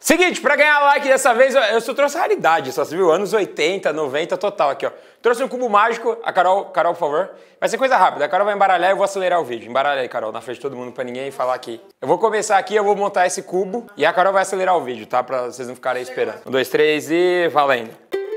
Seguinte, pra ganhar like dessa vez, eu só trouxe raridade, só você viu? Anos 80, 90, total aqui, ó. Trouxe um cubo mágico, a Carol, por favor. Vai ser coisa rápida, a Carol vai embaralhar e eu vou acelerar o vídeo. Embaralha aí, Carol, na frente de todo mundo pra ninguém falar aqui. Eu vou começar aqui, eu vou montar esse cubo e a Carol vai acelerar o vídeo, tá? Pra vocês não ficarem aí esperando. 1, 2, 3 e valendo.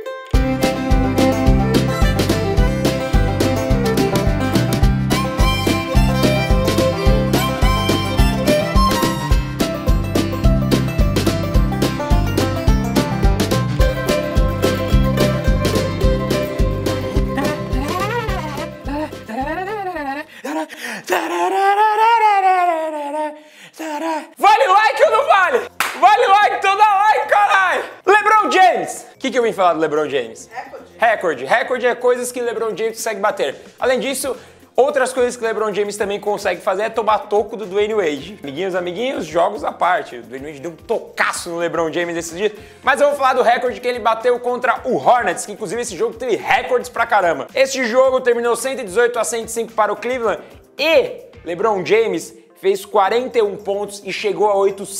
Vale like ou não vale? Vale like, então dá like, caralho! LeBron James! O que eu vim falar do LeBron James? Recorde. Recorde é coisas que LeBron James consegue bater. Além disso, outras coisas que LeBron James também consegue fazer é tomar toco do Dwayne Wade. Amiguinhos, jogos à parte. O Dwayne Wade deu um tocaço no LeBron James esses dias. Mas eu vou falar do recorde que ele bateu contra o Hornets, que inclusive esse jogo teve recordes pra caramba. Este jogo terminou 118-105 para o Cleveland e LeBron James fez 41 pontos e chegou a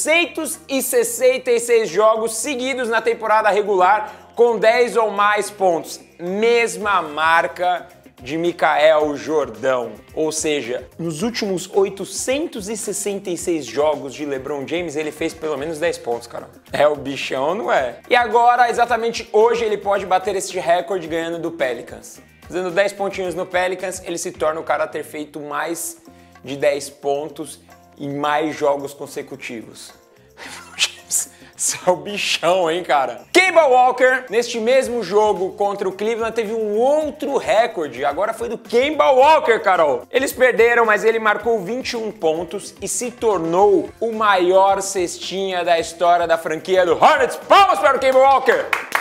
866 jogos seguidos na temporada regular com 10 ou mais pontos. Mesma marca de Michael Jordan. Ou seja, nos últimos 866 jogos de LeBron James, ele fez pelo menos 10 pontos, cara. É o bichão, não é? E agora, exatamente hoje, ele pode bater esse recorde ganhando do Pelicans. Fazendo 10 pontinhos no Pelicans, ele se torna o cara a ter feito mais de 10 pontos em mais jogos consecutivos. Isso é o bichão, hein, cara? Kemba Walker, neste mesmo jogo contra o Cleveland, teve um outro recorde. Agora foi do Kemba Walker, Carol. Eles perderam, mas ele marcou 21 pontos e se tornou o maior cestinha da história da franquia do Hornets. Palmas para o Kemba Walker!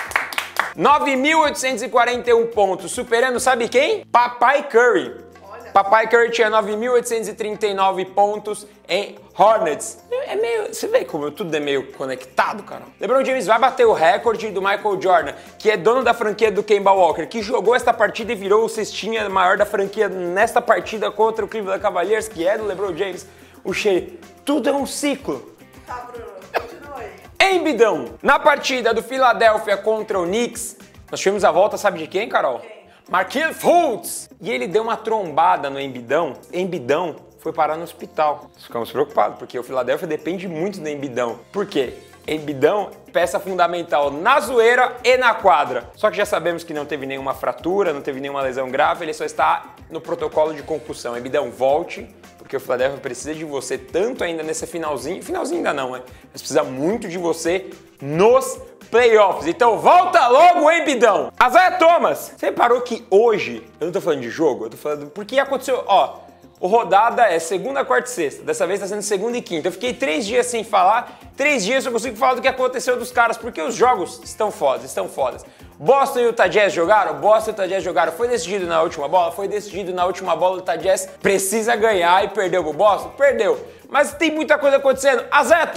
9.841 pontos, superando sabe quem? Papai Curry. Papai Curry tinha 9.839 pontos em Hornets. É meio... Você vê como tudo é meio conectado, cara? LeBron James vai bater o recorde do Michael Jordan, que é dono da franquia do Kemba Walker, que jogou esta partida e virou o cestinha maior da franquia nesta partida contra o Cleveland Cavaliers, que é do LeBron James. O Shea. Tudo é um ciclo. Tá, Bruno. Continua aí. Embidão. Na partida do Philadelphia contra o Knicks, nós tivemos a volta, sabe de quem, Carol? Markelle Fultz! E ele deu uma trombada no Embidão. Embidão foi parar no hospital. Ficamos preocupados, porque o Philadelphia depende muito do Embidão. Por quê? Embidão, peça fundamental na zoeira e na quadra. Só que já sabemos que não teve nenhuma fratura, não teve nenhuma lesão grave, ele só está no protocolo de concussão. Embidão, volte, porque o Philadelphia precisa de você tanto ainda nesse finalzinho ainda não, né? Mas precisa muito de você nos playoffs. Então volta logo, Embidão! Isaiah Thomas, você reparou que hoje, eu não tô falando de jogo, eu tô falando porque aconteceu, ó, o rodada é segunda, quarta e sexta, dessa vez tá sendo segunda e quinta. Eu fiquei 3 dias sem falar, 3 dias eu consigo falar do que aconteceu dos caras, porque os jogos estão fodas. Boston e Utah Jazz jogaram? Boston e Utah Jazz jogaram. Foi decidido na última bola? Foi decidido na última bola. O Utah Jazz precisa ganhar e perdeu pro Boston? Perdeu. Mas tem muita coisa acontecendo. Isaiah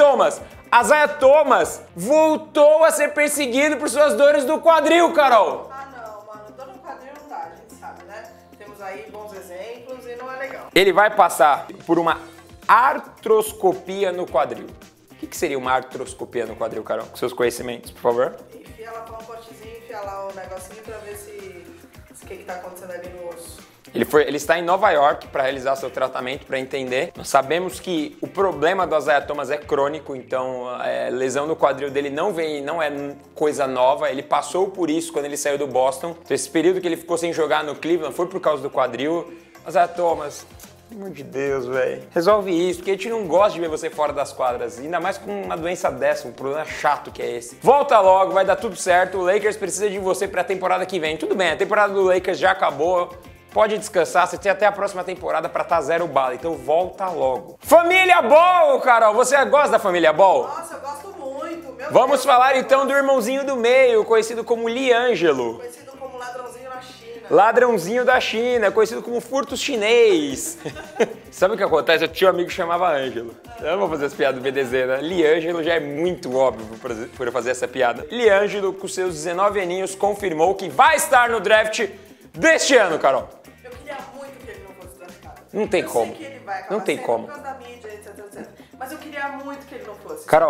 Thomas voltou a ser perseguido por suas dores do quadril, Carol. Ah, não, mano. Dor no quadril não dá, a gente sabe, né? Temos aí bons exemplos e não é legal. Ele vai passar por uma artroscopia no quadril. O que seria uma artroscopia no quadril, Carol? Com seus conhecimentos, por favor. Enfia lá com um cortezinho, enfia lá o negocinho pra ver se o que tá acontecendo ali no osso. Ele está em Nova York para realizar seu tratamento, para entender. Nós sabemos que o problema do Isaiah Thomas é crônico, então lesão no quadril dele não é coisa nova. Ele passou por isso quando ele saiu do Boston. Então, esse período que ele ficou sem jogar no Cleveland foi por causa do quadril. Isaiah Thomas, pelo amor de Deus, velho. Resolve isso, porque a gente não gosta de ver você fora das quadras. Ainda mais com uma doença dessa, um problema chato que é esse. Volta logo, vai dar tudo certo. O Lakers precisa de você para a temporada que vem. Tudo bem, a temporada do Lakers já acabou. Pode descansar, você tem até a próxima temporada pra estar 0 bala, então volta logo. Família Ball, Carol, você gosta da Família Ball? Nossa, eu gosto muito. Meu Vamos Deus, falar então do irmãozinho do meio, conhecido como Liangelo. Conhecido como ladrãozinho na China. Ladrãozinho da China, conhecido como furto chinês. Sabe o que acontece? Eu tinha um amigo que chamava Ângelo. Eu não vou fazer essa piada do BDZ, né? Liangelo já é muito óbvio por eu fazer essa piada. Liangelo, com seus 19 aninhos, confirmou que vai estar no draft deste ano, Carol. Eu queria muito que ele não fosse draftado. Não tem eu como. sei que ele vai acabar Não tem sendo como. por causa da mídia, etc. Mas eu queria muito que ele não fosse. Carol, Se eu pudesse pedir uma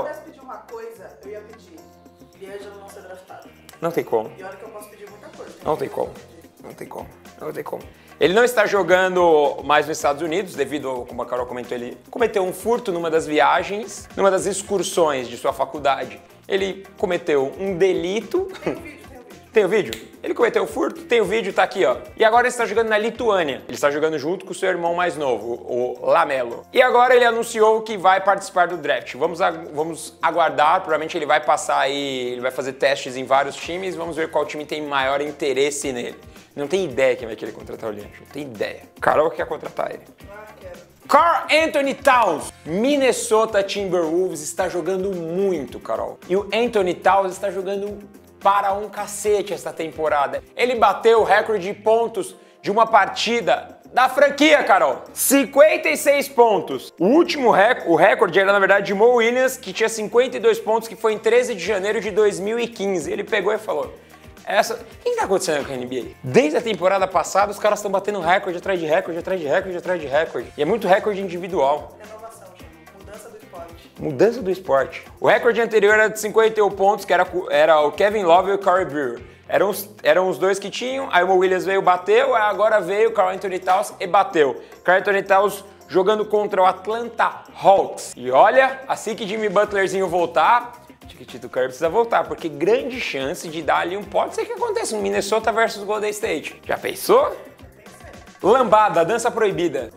uma coisa, eu ia pedir. D'Angelo não ser draftado. Não tem como. E olha que eu posso pedir muita coisa. Não tem como. Não tem como. Não tem como. Ele não está jogando mais nos Estados Unidos, devido, como a Carol comentou, ele cometeu um furto numa das viagens, numa das excursões de sua faculdade. Ele cometeu um delito. Tem um vídeo. Tem o vídeo? Ele cometeu o furto, tem o vídeo, tá aqui, ó. E agora ele está jogando na Lituânia. Ele está jogando junto com o seu irmão mais novo, o Lamelo. E agora ele anunciou que vai participar do draft. Vamos aguardar, provavelmente ele vai passar aí, ele vai fazer testes em vários times, vamos ver qual time tem maior interesse nele. Não tem ideia quem vai querer contratar o Leandro, não tem ideia. Carol quer contratar ele. Quero. Karl Anthony Towns, Minnesota Timberwolves está jogando muito, Carol. E o Anthony Towns está jogando para um cacete esta temporada. Ele bateu o recorde de pontos de uma partida da franquia, Carol. 56 pontos. O recorde era, na verdade, de Mo Williams, que tinha 52 pontos, que foi em 13 de janeiro de 2015. Ele pegou e falou... O que está acontecendo com a NBA? Desde a temporada passada, os caras estão batendo recorde atrás de recorde, atrás de recorde, atrás de recorde. E é muito recorde individual. Renovação, mudança do esporte. Mudança do esporte. O recorde anterior era de 51 pontos, que era o Kevin Love e o Corey Brewer. Eram os dois que tinham, aí o Mo Williams veio e bateu, aí agora veio o Karl Anthony Towns e bateu. Karl Anthony Towns jogando contra o Atlanta Hawks. E olha, assim que Jimmy Butlerzinho voltar... Tito Curry precisa voltar, porque grande chance de dar ali pode ser que aconteça um Minnesota versus Golden State. Já pensou? Lambada, dança proibida.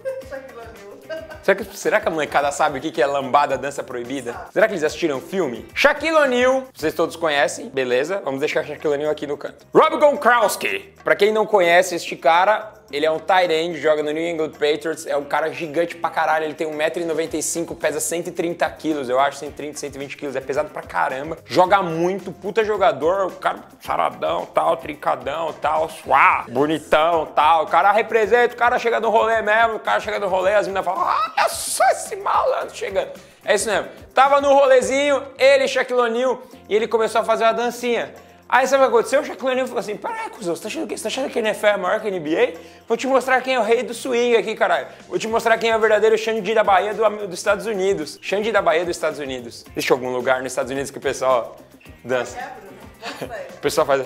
Será que a molecada sabe o que é lambada, dança proibida? Será que eles assistiram o filme? Shaquille O'Neal, vocês todos conhecem, beleza? Vamos deixar Shaquille O'Neal aqui no canto. Rob Gronkowski, pra quem não conhece este cara, ele é um tight end, joga no New England Patriots, é um cara gigante pra caralho, ele tem 1,95 m, pesa 130 quilos, eu acho, 130, 120 quilos, é pesado pra caramba. Joga muito, puta jogador, o cara saradão, tal, trincadão, tal, suá, bonitão, tal. O cara representa, o cara chega no rolê mesmo, o cara chega no rolê, as meninas falam, é só esse malandro chegando. É isso mesmo. Tava no rolezinho, ele, Shaquille O'Neal, e ele começou a fazer uma dancinha. Aí sabe o que aconteceu? O Shaquille O'Neal falou assim, peraí, cuzão, você tá achando que a NFL é maior que a NBA? Vou te mostrar quem é o rei do swing aqui, caralho. Vou te mostrar quem é o verdadeiro Xande da Bahia dos Estados Unidos. Xande da Bahia dos Estados Unidos. Existe algum lugar nos Estados Unidos que o pessoal dança? O pessoal faz...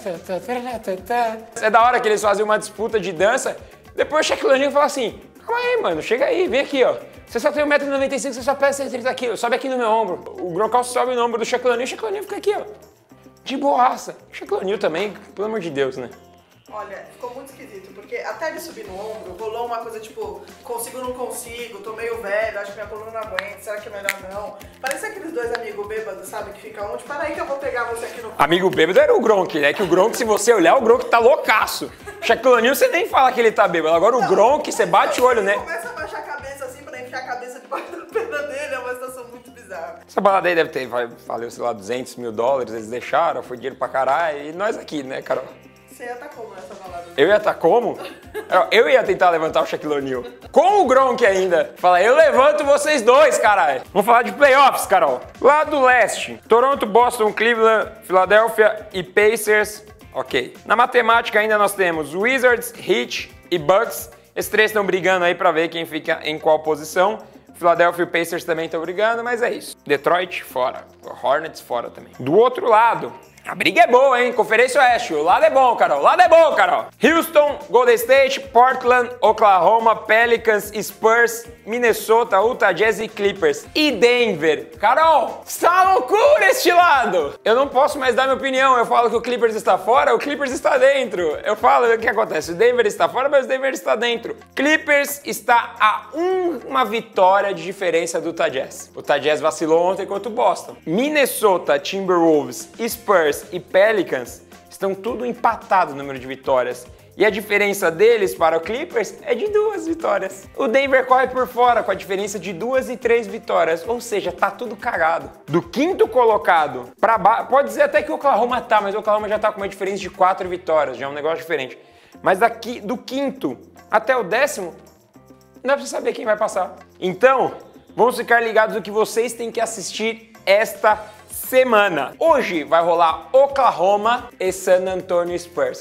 É da hora que eles fazem uma disputa de dança. Depois o Shaquille O'Neal fala assim, calma aí, mano, chega aí, vem aqui, ó. Você só tem 1,95 m, você só pesa 130 quilos, sobe aqui no meu ombro. O Gronkowski sobe no ombro do Shaquille O'Neal, o Shaquille O'Neal fica aqui, ó. De boaça. Shaquille O'Neal também, pelo amor de Deus, né? Olha, ficou muito esquisito, porque até ele subir no ombro, rolou uma coisa tipo, consigo ou não consigo, tô meio velho, acho que minha coluna não aguenta, será que é melhor não? Parece aqueles dois amigos bêbados, sabe, que ficam onde? Para aí que eu vou pegar você aqui no... Amigo bêbado era o Gronk, né? Que o Gronk, se você olhar, o Gronk tá loucaço. Shaquille O'Neal, você nem fala que ele tá bêbado. Agora o Gronk, você bate o olho, né? Começa a baixar a cabeça assim pra enfiar a cabeça debaixo da perna dele, é uma situação muito bizarra. Essa balada aí deve ter, valeu, sei lá, 200 mil dólares, eles deixaram, foi dinheiro pra caralho. E nós aqui, né, Carol? Você ia estar como nessa balada? Eu ia estar como? Eu ia tentar levantar o Shaquille O'Neal. Com o Gronk ainda. Fala, eu levanto vocês dois, caralho. Vamos falar de playoffs, Carol. Lá do leste, Toronto, Boston, Cleveland, Philadelphia e Pacers. Ok. Na matemática ainda nós temos Wizards, Heat e Bucks. Esses três estão brigando aí pra ver quem fica em qual posição. Philadelphia e o Pacers também estão brigando, mas é isso. Detroit, fora. Hornets, fora também. Do outro lado, a briga é boa, hein? Conferência Oeste. O lado é bom, Carol. O lado é bom, Carol. Houston, Golden State, Portland, Oklahoma, Pelicans, Spurs, Minnesota, Utah Jazz e Clippers. E Denver. Carol, está uma loucura este lado. Eu não posso mais dar minha opinião. Eu falo que o Clippers está fora, o Clippers está dentro. Eu falo o que acontece. O Denver está fora, mas o Denver está dentro. Clippers está a uma vitória de diferença do Utah Jazz. O Utah Jazz vacilou ontem contra o Boston. Minnesota, Timberwolves, Spurs e Pelicans estão tudo empatados no número de vitórias. E a diferença deles para o Clippers é de 2 vitórias. O Denver corre por fora com a diferença de 2 e 3 vitórias. Ou seja, tá tudo cagado. Do quinto colocado para baixo, pode dizer até que o Oklahoma tá, mas o Oklahoma já tá com uma diferença de 4 vitórias, já é um negócio diferente. Mas daqui do quinto até o 10º, não dá pra saber quem vai passar. Então, vamos ficar ligados no que vocês têm que assistir esta semana. Hoje vai rolar Oklahoma e San Antonio Spurs, Carol.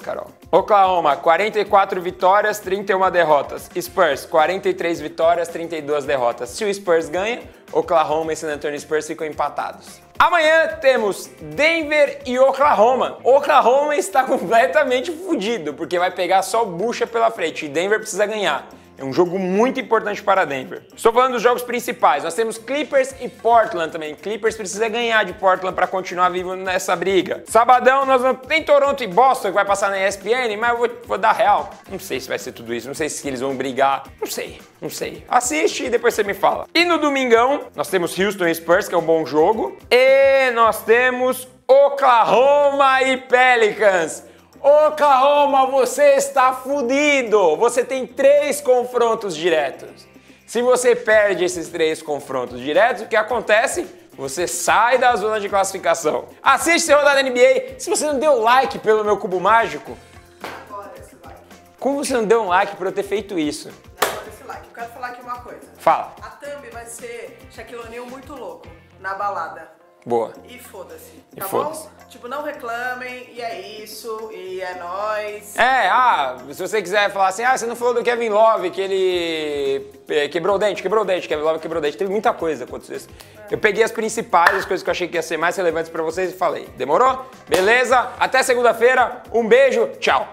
Oklahoma, 44 vitórias, 31 derrotas. Spurs, 43 vitórias, 32 derrotas. Se o Spurs ganha, Oklahoma e San Antonio Spurs ficam empatados. Amanhã temos Denver e Oklahoma. Oklahoma está completamente fodido, porque vai pegar só o bucha pela frente e Denver precisa ganhar. É um jogo muito importante para Denver. Estou falando dos jogos principais. Nós temos Clippers e Portland também. Clippers precisa ganhar de Portland para continuar vivo nessa briga. Sabadão, nós vamos... tem Toronto e Boston que vai passar na ESPN, mas eu vou dar real. Não sei se vai ser tudo isso. Não sei se eles vão brigar. Não sei. Assiste e depois você me fala. E no domingão, nós temos Houston e Spurs, que é um bom jogo. E nós temos Oklahoma e Pelicans. Oklahoma, você está fudido! Você tem 3 confrontos diretos. Se você perde esses 3 confrontos diretos, o que acontece? Você sai da zona de classificação. Assiste a rodada NBA. Se você não deu like pelo meu cubo mágico... Agora esse like. Como você não deu um like por eu ter feito isso? Agora esse like. Eu quero falar aqui uma coisa. Fala. A thumb vai ser Shaquille O'Neal muito louco, na balada. Boa. E foda-se, E tá foda-se. bom? Tipo, não reclamem, e é isso, e é nóis. Se você quiser falar assim, você não falou do Kevin Love, que ele quebrou o dente, Kevin Love quebrou o dente. Teve muita coisa acontecendo isso. Eu peguei as principais, as coisas que eu achei que ia ser mais relevantes pra vocês e falei. Demorou? Beleza? Até segunda-feira, um beijo, tchau.